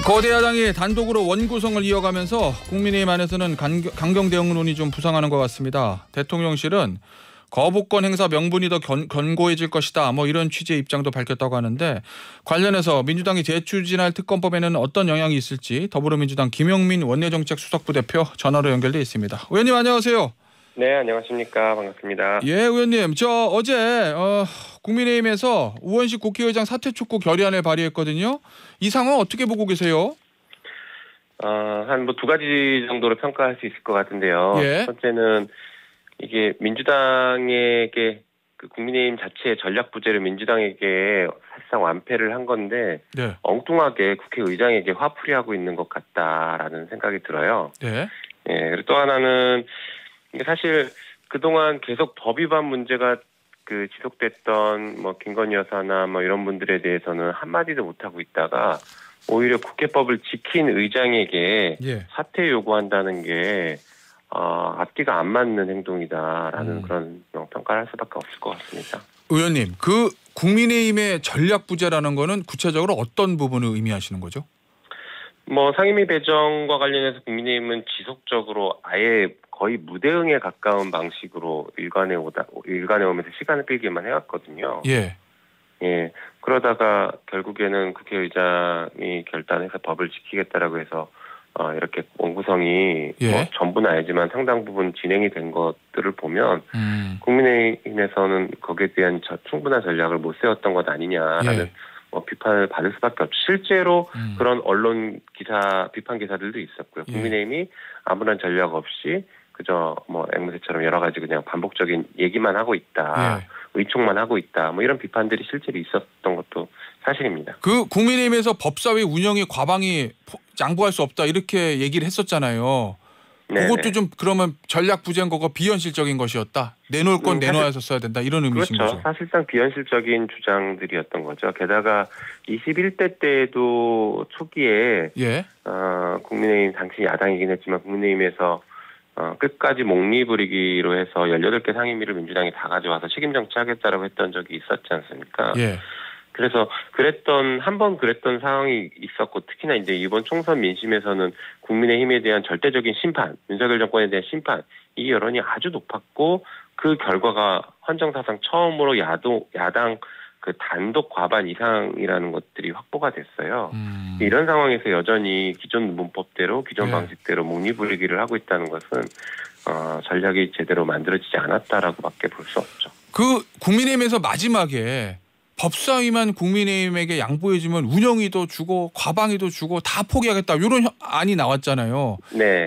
거대 야당이 단독으로 원구성을 이어가면서 국민의힘 안에서는 강경 대응론이 좀 부상하는 것 같습니다. 대통령실은 거부권 행사 명분이 더 견고해질 것이다. 이런 취지의 입장도 밝혔다고 하는데 관련해서 민주당이 재추진할 특검법에는 어떤 영향이 있을지 더불어민주당 김용민 원내정책수석부 대표 전화로 연결돼 있습니다. 의원님 안녕하세요. 네, 안녕하십니까. 반갑습니다. 예, 의원님. 어제 국민의힘에서 우원식 국회의장 사퇴 촉구 결의안을 발의했거든요. 이 상황 어떻게 보고 계세요? 한 두 가지 정도로 평가할 수 있을 것 같은데요. 예. 첫 번째는 이게 민주당에게 국민의힘 자체의 전략 부재를 민주당에게 사실상 완패를 한 건데 네. 엉뚱하게 국회의장에게 화풀이하고 있는 것 같다라는 생각이 들어요. 네. 예, 그리고 또 하나는 이게 사실 그동안 계속 법 위반 문제가 지속됐던 김건희 여사나 이런 분들에 대해서는 한마디도 못하고 있다가 오히려 국회법을 지킨 의장에게 예. 사퇴 요구한다는 게 앞뒤가 안 맞는 행동이다라는 그런 평가를 할 수밖에 없을 것 같습니다. 의원님, 국민의힘의 전략 부재라는 거는 구체적으로 어떤 부분을 의미하시는 거죠? 상임위 배정과 관련해서 국민의힘은 지속적으로 아예 거의 무대응에 가까운 방식으로 일관해 오면서 시간을 끌기만 해왔거든요. 예. 예. 그러다가 결국에는 국회의장이 결단해서 법을 지키겠다라고 해서 이렇게 원구성이 예. 전부는 아니지만 상당 부분 진행이 된 것들을 보면 국민의힘에서는 거기에 대한 충분한 전략을 못 세웠던 것 아니냐라는 예. 비판을 받을 수밖에 없죠. 실제로 그런 언론 기사, 비판 기사들도 있었고요. 국민의힘이 아무런 전략 없이 그저 앵무새처럼 여러 가지 그냥 반복적인 얘기만 하고 있다. 예. 의총만 하고 있다. 이런 비판들이 실제로 있었던 것도 사실입니다. 국민의힘에서 법사위 운영이 과방이 양보할 수 없다 이렇게 얘기를 했었잖아요. 네네. 그것도 좀 그러면 전략 부재인 거고 비현실적인 것이었다. 내놓을 건 내놓아서 써야 된다. 이런 의미신 그렇죠. 거죠. 사실상 비현실적인 주장들이었던 거죠. 게다가 21대 때도 초기에 예. 국민의힘 당시 야당이긴 했지만 국민의힘에서 끝까지 목리 부리기로 해서 18개 상임위를 민주당이 다 가져와서 책임 정치하겠다라고 했던 적이 있었지 않습니까? 예. 그래서 한 번 그랬던 상황이 있었고 특히나 이제 이번 총선 민심에서는 국민의힘에 대한 절대적인 심판, 윤석열 정권에 대한 심판, 이 여론이 아주 높았고 그 결과가 헌정사상 처음으로 야당 단독 과반 이상이라는 것들이 확보가 됐어요. 이런 상황에서 여전히 기존 문법대로 기존 방식대로 목리부리기를 하고 있다는 것은 전략이 제대로 만들어지지 않았다라고밖에 볼 수 없죠. 국민의힘에서 마지막에 법사위만 국민의힘에게 양보해주면 운영위도 주고 과방위도 주고 다 포기하겠다 이런 안이 나왔잖아요. 네.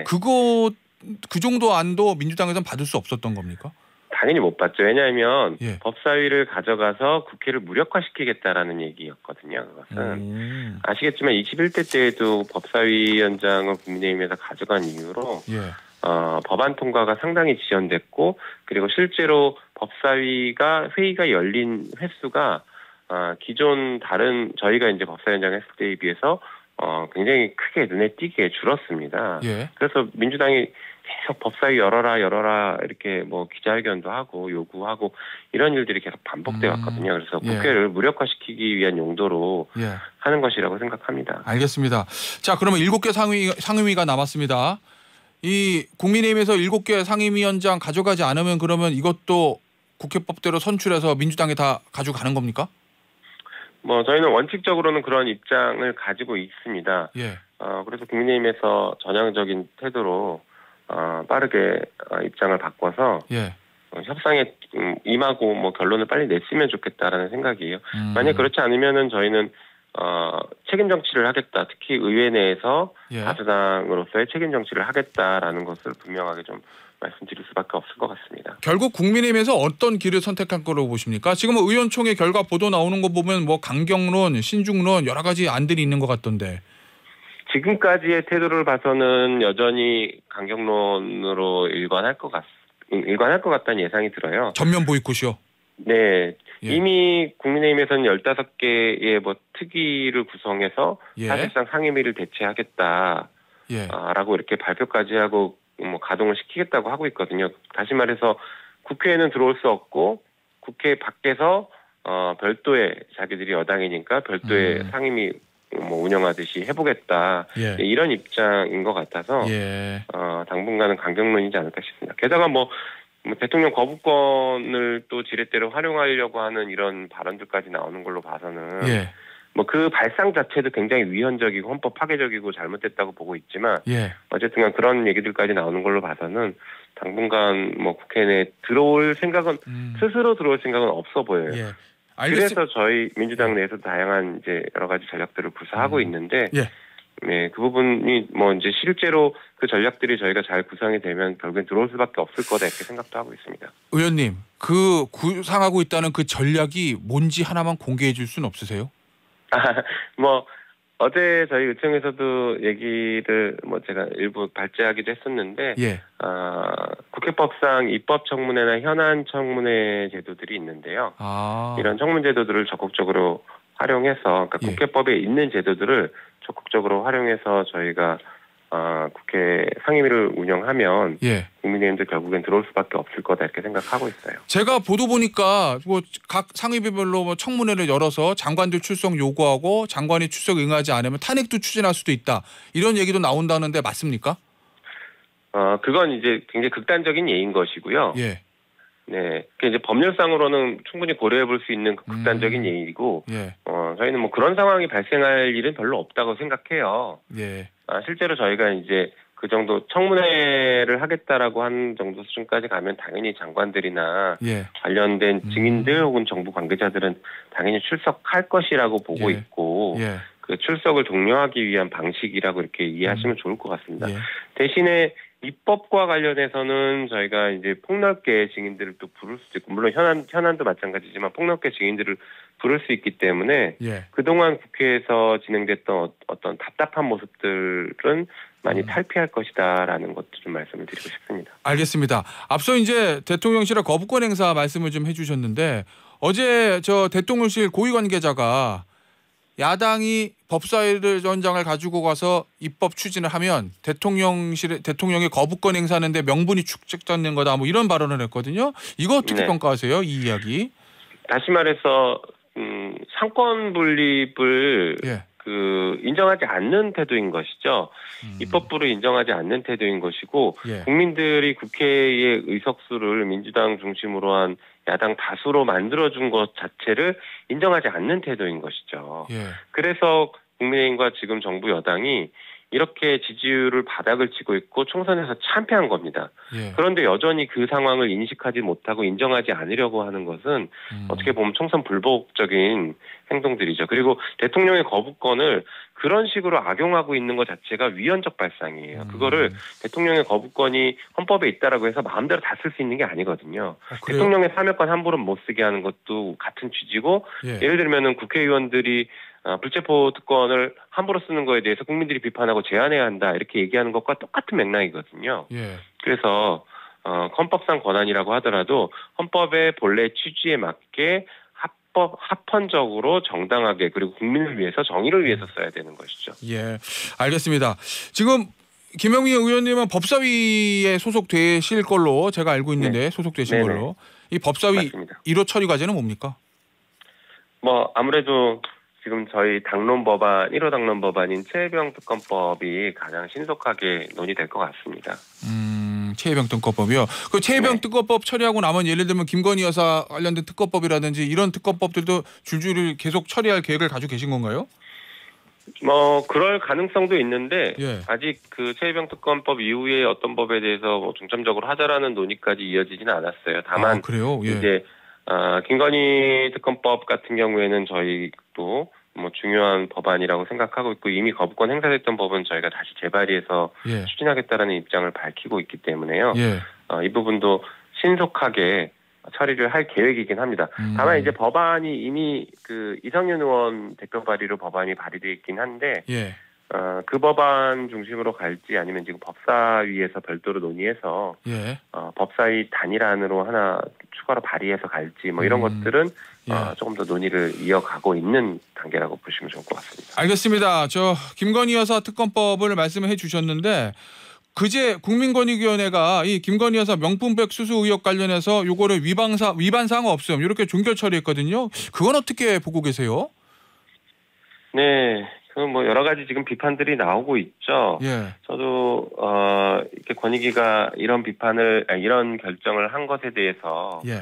그 정도 안도 민주당에서는 받을 수 없었던 겁니까? 당연히 못 받죠. 왜냐하면 법사위를 가져가서 국회를 무력화시키겠다라는 얘기였거든요. 그것은 아시겠지만 21대 때에도 법사위원장을 국민의힘에서 가져간 이유로 법안 통과가 상당히 지연됐고 그리고 실제로 법사위가 회의가 열린 횟수가 기존 다른 저희가 이제 법사위원장 했을 때에 비해서 굉장히 크게 눈에 띄게 줄었습니다. 그래서 민주당이 계속 법사위 열어라 이렇게 기자회견도 하고 요구하고 이런 일들이 계속 반복돼 왔거든요. 그래서 국회를 무력화시키기 위한 용도로 하는 것이라고 생각합니다. 알겠습니다. 자, 그러면 7개 상임위가 남았습니다. 이 국민의힘에서 7개 상임위원장 가져가지 않으면 그러면 이것도 국회법대로 선출해서 민주당에 다 가져가는 겁니까? 저희는 원칙적으로는 그런 입장을 가지고 있습니다. 그래서 국민의힘에서 전향적인 태도로 빠르게 입장을 바꿔서 협상에 임하고 결론을 빨리 냈으면 좋겠다라는 생각이에요. 만약 그렇지 않으면은 저희는 책임 정치를 하겠다. 특히 의회 내에서 다수당으로서의 책임 정치를 하겠다라는 것을 분명하게 좀 말씀드릴 수밖에 없을 것 같습니다. 결국 국민의힘에서 어떤 길을 선택할 거라고 보십니까? 지금 의원총회 결과 보도 나오는 거 보면 강경론, 신중론 여러 가지 안들이 있는 것 같던데. 지금까지의 태도를 봐서는 여전히 강경론으로 일관할 것 같다는 예상이 들어요. 전면 보이콧이요? 네. 이미 국민의힘에서는 15개의 특위를 구성해서 사실상 상임위를 대체하겠다. 라고 이렇게 발표까지 하고 가동을 시키겠다고 하고 있거든요. 다시 말해서 국회에는 들어올 수 없고 국회 밖에서 별도의 자기들이 여당이니까 별도의 상임위 뭐 운영하듯이 해보겠다 이런 입장인 것 같아서 당분간은 강경론이지 않을까 싶습니다. 게다가 뭐 대통령 거부권을 또 지렛대로 활용하려고 하는 이런 발언들까지 나오는 걸로 봐서는 뭐 그 발상 자체도 굉장히 위헌적이고 헌법 파괴적이고 잘못됐다고 보고 있지만 어쨌든 그런 얘기들까지 나오는 걸로 봐서는 당분간 뭐 국회 내에 들어올 생각은 스스로 들어올 생각은 없어 보여요. 그래서 저희 민주당 내에서 다양한 이제 여러 가지 전략들을 구사하고 있는데 네, 그 부분이 뭐 이제 실제로 그 전략들이 저희가 잘 구상이 되면 결국엔 들어올 수밖에 없을 거다 이렇게 생각도 하고 있습니다. 의원님, 그 구상하고 있다는 그 전략이 뭔지 하나만 공개해 줄 수는 없으세요? 뭐 어제 저희 의총에서도 얘기를 뭐 제가 일부 발제하기도 했었는데 국회법상 입법청문회나 현안청문회 제도들이 있는데요. 이런 청문 제도들을 적극적으로 활용해서 그러니까 국회법에 있는 제도들을 적극적으로 활용해서 저희가 국회 상임위를 운영하면 국민의힘도 결국엔 들어올 수밖에 없을 거다 이렇게 생각하고 있어요. 제가 보도 보니까 뭐 각 상임위별로 뭐 청문회를 열어서 장관들 출석 요구하고 장관이 출석 응하지 않으면 탄핵도 추진할 수도 있다 이런 얘기도 나온다는데 맞습니까? 그건 이제 굉장히 극단적인 예인 것이고요. 네, 이제 법률상으로는 충분히 고려해 볼 수 있는 극단적인 예이고, 저희는 뭐 그런 상황이 발생할 일은 별로 없다고 생각해요. 실제로 저희가 이제 그 정도 청문회를 하겠다라고 한 정도 수준까지 가면 당연히 장관들이나 관련된 증인들 혹은 정부 관계자들은 당연히 출석할 것이라고 보고 있고, 그 출석을 독려하기 위한 방식이라고 이렇게 이해하시면 좋을 것 같습니다. 대신에 입법과 관련해서는 저희가 이제 폭넓게 증인들을 또 부를 수도 있고, 물론 현안도 마찬가지지만 폭넓게 증인들을 부를 수 있기 때문에 그동안 국회에서 진행됐던 어떤 답답한 모습들은 많이 탈피할 것이다라는 것도 좀 말씀을 드리고 싶습니다. 알겠습니다. 앞서 이제 대통령실의 거부권 행사 말씀을 좀 해주셨는데 어제 저 대통령실 고위 관계자가 야당이 법사위원장을 가지고 가서 입법 추진을 하면 대통령의 거부권 행사하는데 명분이 축적되는 거다 뭐 이런 발언을 했거든요. 이거 어떻게 평가하세요? 이 이야기. 다시 말해서 상권 분립을 인정하지 않는 태도인 것이죠. 입법부를 인정하지 않는 태도인 것이고 국민들이 국회의 의석수를 민주당 중심으로 한 야당 다수로 만들어준 것 자체를 인정하지 않는 태도인 것이죠. 그래서 국민의힘과 지금 정부 여당이 이렇게 지지율을 바닥을 치고 있고 총선에서 참패한 겁니다. 그런데 여전히 그 상황을 인식하지 못하고 인정하지 않으려고 하는 것은 어떻게 보면 총선 불복적인 행동들이죠. 그리고 대통령의 거부권을 그런 식으로 악용하고 있는 것 자체가 위헌적 발상이에요. 그거를 대통령의 거부권이 헌법에 있다라고 해서 마음대로 다 쓸 수 있는 게 아니거든요. 대통령의 사면권 함부로 못 쓰게 하는 것도 같은 취지고 예를 들면은 국회의원들이 불체포 특권을 함부로 쓰는 거에 대해서 국민들이 비판하고 제한해야 한다 이렇게 얘기하는 것과 똑같은 맥락이거든요. 그래서 헌법상 권한이라고 하더라도 헌법의 본래 취지에 맞게 합헌적으로 정당하게 그리고 국민을 위해서 정의를 위해서 써야 되는 것이죠. 알겠습니다. 지금 김영민 의원님은 법사위에 소속되실 걸로 제가 알고 있는데 소속되신 걸로 이 법사위 맞습니다. 1호 처리 과제는 뭡니까? 뭐 아무래도 지금 저희 당론 법안 1호 당론 법안인 최혜병 특검법이 가장 신속하게 논의될 것 같습니다. 최혜병 특검법이요. 그 최혜병 특검법 처리하고 나면 예를 들면 김건희 여사 관련된 특검법이라든지 이런 특검법들도 줄줄이 계속 처리할 계획을 가지고 계신 건가요? 뭐 그럴 가능성도 있는데 아직 그 최혜병 특검법 이후에 어떤 법에 대해서 뭐 중점적으로 하자라는 논의까지 이어지지는 않았어요. 다만 그래요? 이제 김건희 특검법 같은 경우에는 저희도 뭐 중요한 법안이라고 생각하고 있고 이미 거부권 행사됐던 법은 저희가 다시 재발의해서 추진하겠다라는 입장을 밝히고 있기 때문에요. 이 부분도 신속하게 처리를 할 계획이긴 합니다. 다만 이제 법안이 이미 그 이성윤 의원 대표 발의로 법안이 발의돼 있긴 한데 그 법안 중심으로 갈지 아니면 지금 법사위에서 별도로 논의해서 법사위 단일안으로 하나 추가로 발의해서 갈지 뭐 이런 것들은 조금 더 논의를 이어가고 있는 단계라고 보시면 좋을 것 같습니다. 알겠습니다. 저 김건희 여사 특검법을 말씀해 주셨는데 그제 국민권익위원회가 이 김건희 여사 명품백 수수 의혹 관련해서 요거를 위반 사항 없음 이렇게 종결 처리했거든요. 그건 어떻게 보고 계세요? 네. 뭐 여러 가지 지금 비판들이 나오고 있죠. 예. 저도 이렇게 권익위가 이런 이런 결정을 한 것에 대해서 예.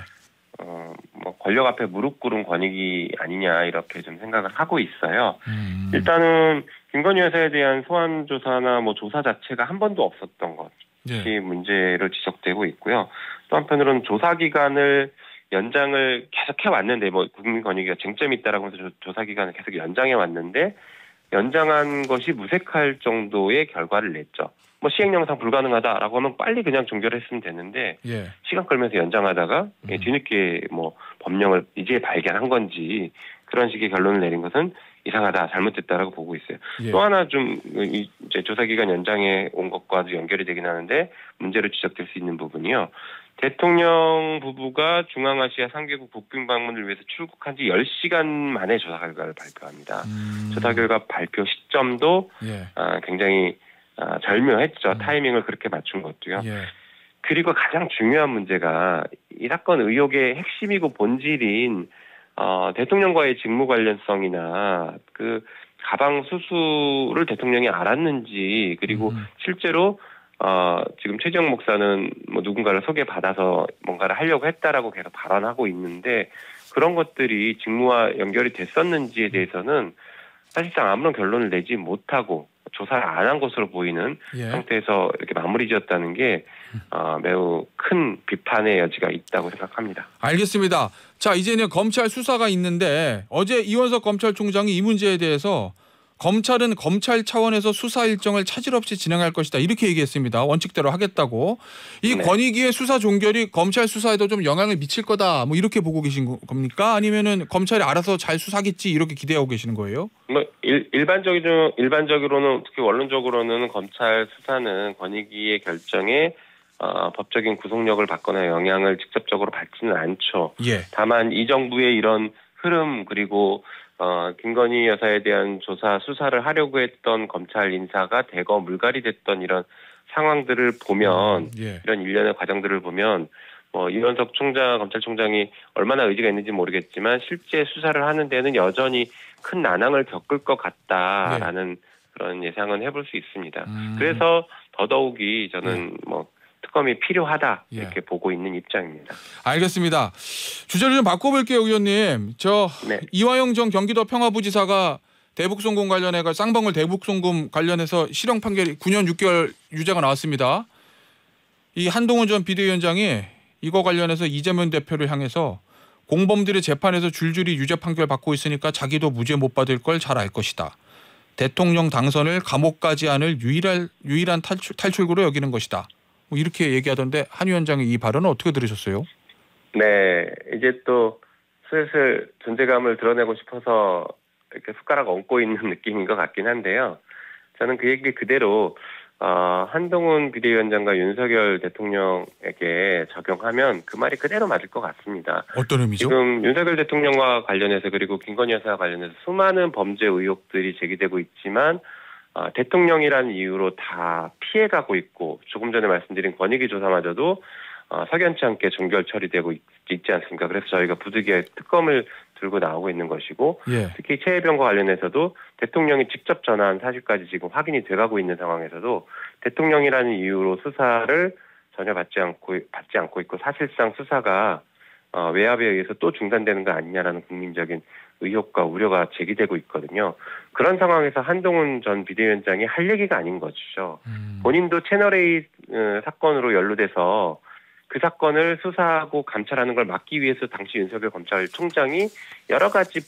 뭐 권력 앞에 무릎 꿇은 권익위 아니냐 이렇게 좀 생각을 하고 있어요. 일단은 김건희 여사에 대한 소환 조사나 뭐 조사 자체가 한 번도 없었던 것이 문제로 지적되고 있고요. 또 한편으로는 조사 기간을 연장을 계속 해왔는데 뭐 국민권익위가 쟁점이 있다라고 해서 조사 기간을 계속 연장해 왔는데 연장한 것이 무색할 정도의 결과를 냈죠. 뭐 시행령상 불가능하다라고 하면 빨리 그냥 종결을 했으면 되는데 시간 끌면서 연장하다가 뒤늦게 뭐 법령을 이제 발견한 건지 그런 식의 결론을 내린 것은 이상하다, 잘못됐다라고 보고 있어요. 또 하나 좀 이제 조사기간 연장해 온 것과도 연결이 되긴 하는데 문제로 지적될 수 있는 부분이요. 대통령 부부가 중앙아시아 3개국 국빈 방문을 위해서 출국한 지 10시간 만에 조사 결과를 발표합니다. 조사 결과 발표 시점도 굉장히 절묘했죠. 타이밍을 그렇게 맞춘 것도요. 그리고 가장 중요한 문제가 이 사건 의혹의 핵심이고 본질인 대통령과의 직무 관련성이나 그 가방 수수를 대통령이 알았는지 그리고 실제로 지금 최재형 목사는 뭐 누군가를 소개받아서 뭔가를 하려고 했다라고 계속 발언하고 있는데 그런 것들이 직무와 연결이 됐었는지에 대해서는 사실상 아무런 결론을 내지 못하고 조사를 안 한 것으로 보이는 상태에서 이렇게 마무리 지었다는 게 매우 큰 비판의 여지가 있다고 생각합니다. 알겠습니다. 자, 이제는 검찰 수사가 있는데 어제 이원석 검찰총장이 이 문제에 대해서 검찰은 검찰 차원에서 수사 일정을 차질 없이 진행할 것이다 이렇게 얘기했습니다. 원칙대로 하겠다고. 이 권익위의 수사 종결이 검찰 수사에도 좀 영향을 미칠 거다 뭐 이렇게 보고 계신 겁니까? 아니면은 검찰이 알아서 잘 수사하겠지 이렇게 기대하고 계시는 거예요? 뭐 일반적으로는 특히 원론적으로는 검찰 수사는 권익위의 결정에 법적인 구속력을 받거나 영향을 직접적으로 받지는 않죠. 다만 이 정부의 이런 흐름 그리고 김건희 여사에 대한 조사 수사를 하려고 했던 검찰 인사가 대거 물갈이 됐던 이런 상황들을 보면 이런 일련의 과정들을 보면 이원석 검찰총장이 얼마나 의지가 있는지 모르겠지만 실제 수사를 하는 데는 여전히 큰 난항을 겪을 것 같다라는 그런 예상은 해볼 수 있습니다. 그래서 더더욱이 저는 특검이 필요하다 이렇게 보고 있는 입장입니다. 알겠습니다. 주제를 좀 바꿔볼게요, 의원님. 이화영 전 경기도 평화부지사가 대북송금 관련해 쌍방울 대북송금 관련해서 실형 판결이 9년 6개월 유죄가 나왔습니다. 이 한동훈 전 비대위원장이 이거 관련해서 이재명 대표를 향해서 공범들이 재판에서 줄줄이 유죄 판결 받고 있으니까 자기도 무죄 못 받을 걸 잘 알 것이다. 대통령 당선을 감옥 가지 않을 유일한 탈출구로 여기는 것이다. 뭐 이렇게 얘기하던데 한 위원장의 이 발언은 어떻게 들으셨어요? 네, 이제 또 슬슬 존재감을 드러내고 싶어서 이렇게 숟가락 얹고 있는 느낌인 것 같긴 한데요. 저는 그 얘기 그대로 한동훈 비대위원장과 윤석열 대통령에게 적용하면 그 말이 그대로 맞을 것 같습니다. 어떤 의미죠? 지금 윤석열 대통령과 관련해서 그리고 김건희 여사와 관련해서 수많은 범죄 의혹들이 제기되고 있지만 대통령이라는 이유로 다 피해가고 있고 조금 전에 말씀드린 권익위 조사마저도 석연치 않게 종결 처리되고 있지 않습니까? 그래서 저희가 부득이하게 특검을 들고 나오고 있는 것이고 특히 최혜병과 관련해서도 대통령이 직접 전화한 사실까지 지금 확인이 돼가고 있는 상황에서도 대통령이라는 이유로 수사를 전혀 받지 않고 있고 사실상 수사가 외압에 의해서 또 중단되는 거 아니냐라는 국민적인 의혹과 우려가 제기되고 있거든요. 그런 상황에서 한동훈 전 비대위원장이 할 얘기가 아닌 것이죠. 본인도 채널A 사건으로 연루돼서 그 사건을 수사하고 감찰하는 걸 막기 위해서 당시 윤석열 검찰총장이 여러 가지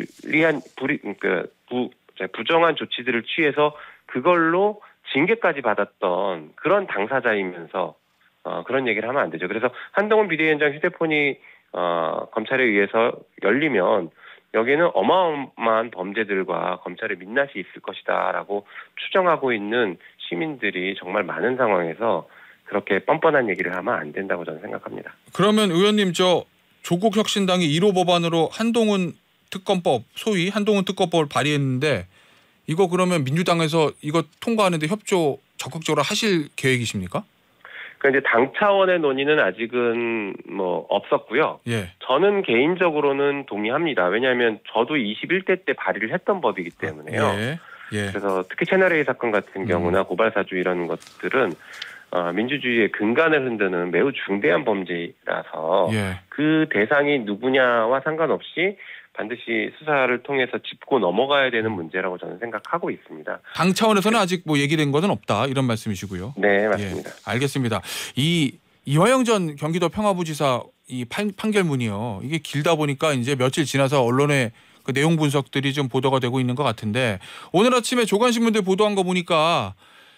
부정한 조치들을 취해서 그걸로 징계까지 받았던 그런 당사자이면서 그런 얘기를 하면 안 되죠. 그래서 한동훈 비대위원장 휴대폰이 검찰에 의해서 열리면 여기에는 어마어마한 범죄들과 검찰의 민낯이 있을 것이다라고 추정하고 있는 시민들이 정말 많은 상황에서 그렇게 뻔뻔한 얘기를 하면 안 된다고 저는 생각합니다. 그러면 의원님 조국 혁신당이 1호 법안으로 한동훈 특검법 소위 한동훈 특검법을 발의했는데 이거 그러면 민주당에서 이거 통과하는데 협조 적극적으로 하실 계획이십니까? 그러니까 이제 당 차원의 논의는 아직은 없었고요. 저는 개인적으로는 동의합니다. 왜냐하면 저도 21대 때 발의를 했던 법이기 때문에요. 예. 그래서 특히 채널A 사건 같은 경우나 고발사주 이런 것들은 민주주의의 근간을 흔드는 매우 중대한 범죄라서 예. 그 대상이 누구냐와 상관없이 반드시 수사를 통해서 짚고 넘어가야 되는 문제라고 저는 생각하고 있습니다. 당 차원에서는 아직 뭐 얘기된 것은 없다 이런 말씀이시고요. 네, 맞습니다. 예, 알겠습니다. 이화영 전 경기도 평화부지사 이 판결문이요. 이게 길다 보니까 이제 며칠 지나서 언론에 그 내용 분석들이 좀 보도가 되고 있는 것 같은데 오늘 아침에 조간신문들 보도한 거 보니까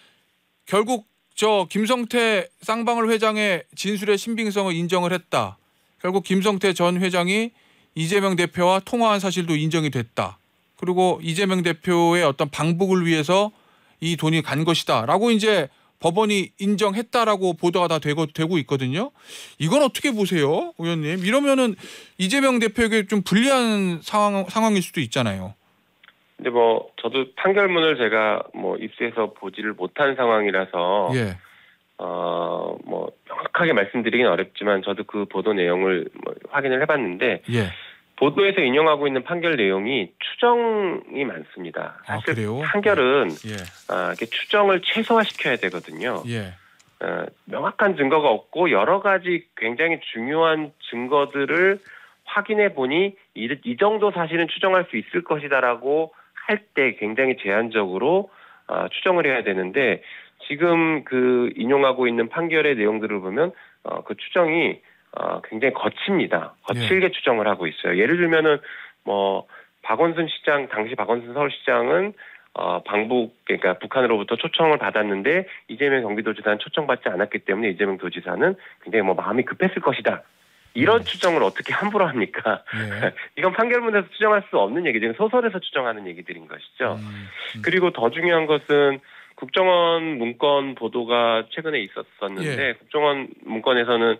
결국 저 김성태 쌍방울 회장의 진술의 신빙성을 인정을 했다. 결국 김성태 전 회장이 이재명 대표와 통화한 사실도 인정이 됐다. 그리고 이재명 대표의 어떤 방북을 위해서 이 돈이 간 것이다라고 이제 법원이 인정했다라고 보도가 다 되고 있거든요. 이건 어떻게 보세요, 의원님? 이러면은 이재명 대표에게 좀 불리한 상황일 수도 있잖아요. 근데 뭐 저도 판결문을 제가 뭐 입수해서 보지를 못한 상황이라서 예. 뭐 명확하게 말씀드리긴 어렵지만 저도 그 보도 내용을 뭐 확인을 해봤는데 예. 보도에서 인용하고 있는 판결 내용이 추정이 많습니다. 사실 그래요? 판결은 예. 이렇게 추정을 최소화시켜야 되거든요. 예. 명확한 증거가 없고 여러 가지 굉장히 중요한 증거들을 확인해 보니 이 정도 사실은 추정할 수 있을 것이다라고 할 때 굉장히 제한적으로 추정을 해야 되는데 지금 그 인용하고 있는 판결의 내용들을 보면 그 추정이 굉장히 거칩니다. 거칠게 추정을 하고 있어요. 예를 들면은 뭐 박원순 시장 당시 박원순 서울시장은 방북 그러니까 북한으로부터 초청을 받았는데 이재명 경기도지사는 초청받지 않았기 때문에 이재명 도지사는 굉장히 뭐 마음이 급했을 것이다. 이런 추정을 어떻게 함부로 합니까? 예. 이건 판결문에서 추정할 수 없는 얘기죠. 소설에서 추정하는 얘기들인 것이죠. 그리고 더 중요한 것은 국정원 문건 보도가 최근에 있었었는데 예. 국정원 문건에서는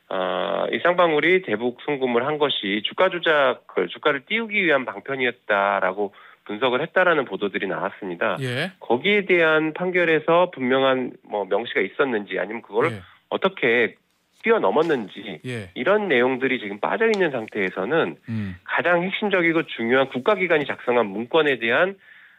이 쌍방울이 대북 송금을 한 것이 주가를 띄우기 위한 방편이었다라고 분석을 했다라는 보도들이 나왔습니다. 예. 거기에 대한 판결에서 분명한 뭐 명시가 있었는지 아니면 그걸 예. 어떻게 뛰어넘었는지 예. 이런 내용들이 지금 빠져 있는 상태에서는 가장 핵심적이고 중요한 국가기관이 작성한 문건에 대한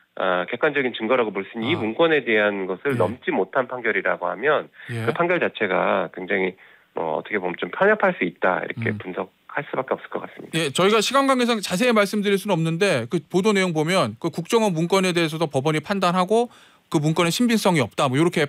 객관적인 증거라고 볼 수 있는 이 문건에 대한 것을 예. 넘지 못한 판결이라고 하면 예. 그 판결 자체가 굉장히 어떻게 보면 좀 편협할 수 있다 이렇게 분석할 수밖에 없을 것 같습니다. 예, 저희가 시간 관계상 자세히 말씀드릴 수는 없는데 그 보도 내용 보면 그 국정원 문건에 대해서도 법원이 판단하고 그 문건의 신빙성이 없다 뭐 이렇게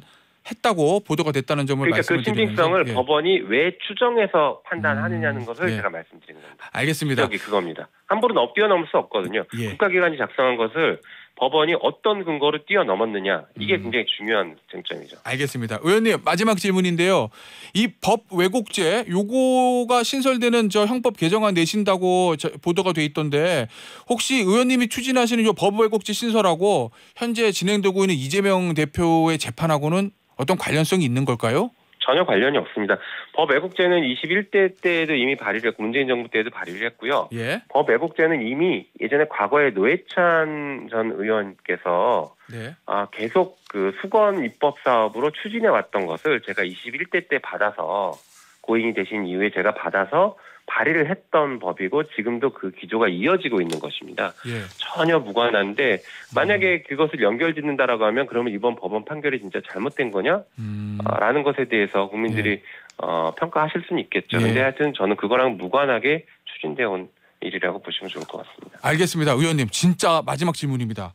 판단했다고 보도가 됐다는 점을 그러니까 말씀을 그 드리면서 신빙성을 예. 법원이 왜 추정해서 판단하느냐는 것을 예. 제가 말씀드리는 겁니다. 알겠습니다. 여기 그겁니다. 함부로 뛰어넘을 수 없거든요. 예. 국가기관이 작성한 것을 법원이 어떤 근거로 뛰어넘었느냐 이게 굉장히 중요한 쟁점이죠. 알겠습니다. 의원님 마지막 질문인데요. 이 법 왜곡죄 요거가 신설되는 저 형법 개정안 내신다고 보도가 돼 있던데 혹시 의원님이 추진하시는 이 법 왜곡죄 신설하고 현재 진행되고 있는 이재명 대표의 재판하고는 어떤 관련성이 있는 걸까요? 전혀 관련이 없습니다. 법 왜곡죄는 21대 때에도 이미 발의를 했고 문재인 정부 때에도 발의를 했고요. 예. 법 왜곡죄는 이미 예전에 과거에 노회찬 전 의원께서 네. 계속 그 수건 입법 사업으로 추진해 왔던 것을 제가 21대 때 받아서 고인이 되신 이후에 제가 받아서 발의를 했던 법이고 지금도 그 기조가 이어지고 있는 것입니다. 예. 전혀 무관한데 만약에 그것을 연결짓는다라고 하면 그러면 이번 법원 판결이 진짜 잘못된 거냐? 라는 것에 대해서 국민들이 평가하실 수는 있겠죠. 그런데 하여튼 저는 그거랑 무관하게 추진되어 온 일이라고 보시면 좋을 것 같습니다. 알겠습니다. 의원님 진짜 마지막 질문입니다.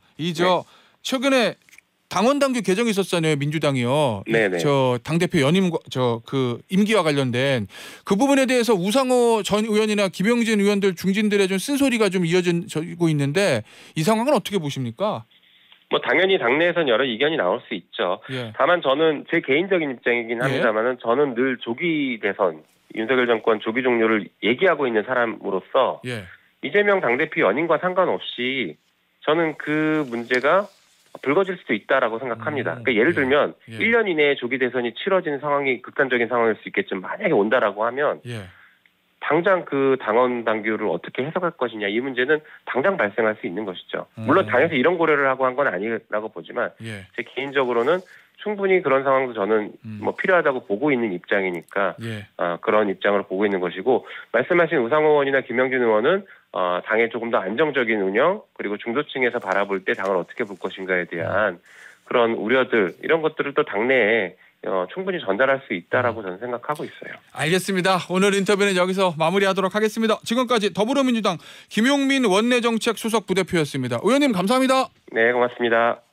최근에 당원 당규 개정이 있었잖아요. 민주당이요. 네네. 저 당대표 연임 그 임기와 관련된 그 부분에 대해서 우상호 전 의원이나 김영진 의원들 중진들의 좀 쓴소리가 좀 이어지고 있는데 이 상황은 어떻게 보십니까? 뭐 당연히 당내에선 여러 이견이 나올 수 있죠. 예. 다만 저는 제 개인적인 입장이긴 합니다만은 저는 늘 조기 대선 윤석열 정권 조기 종료를 얘기하고 있는 사람으로서 이재명 당대표 연임과 상관없이 저는 그 문제가 불거질 수도 있다라고 생각합니다. 그러니까 예를 들면 1년 이내에 조기 대선이 치러지는 상황이 극단적인 상황일 수 있겠지만 만약에 온다라고 하면 당장 그 당원 당규를 어떻게 해석할 것이냐 이 문제는 당장 발생할 수 있는 것이죠. 물론 당에서 이런 고려를 하고 한 건 아니라고 보지만 제 개인적으로는 충분히 그런 상황도 저는 뭐 필요하다고 보고 있는 입장이니까 예. 그런 입장으로 보고 있는 것이고 말씀하신 우상호 의원이나 김영진 의원은 당의 조금 더 안정적인 운영 그리고 중도층에서 바라볼 때 당을 어떻게 볼 것인가에 대한 그런 우려들 이런 것들을 또 당내에 충분히 전달할 수 있다라고 저는 생각하고 있어요. 알겠습니다. 오늘 인터뷰는 여기서 마무리하도록 하겠습니다. 지금까지 더불어민주당 김용민 원내정책 수석 부대표였습니다. 의원님 감사합니다. 네, 고맙습니다.